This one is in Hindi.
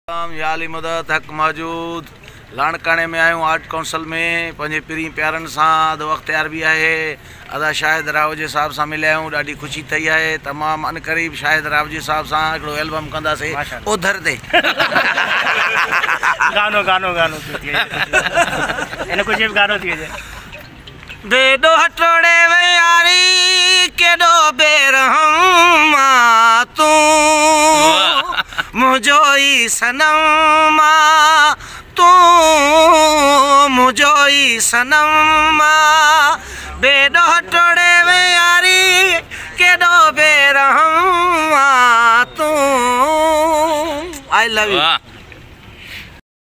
याली मदद हक मौजूद लाणकाने में आयो आर्ट काउंसिल में पंजे पिरी प्यारन सां अख्तियार भी है अदा शाहिद रावजी साहब सां मिले आयूं ॾाढी ख़ुशी थी है तमाम अनकरीब शाहिद रावजी साहब सां हिकिड़ो एल्बम कंदासीं ओधर ते गानो गानो गानो इन कुछ भी गानो थी जे बेडो हटोड़े वे यारी केडो बेरहम तू मुझो ई सनम तू मुझो ई सनम बेडो हटोड़े वे यारी केडो बेरहम तू आई लव यू।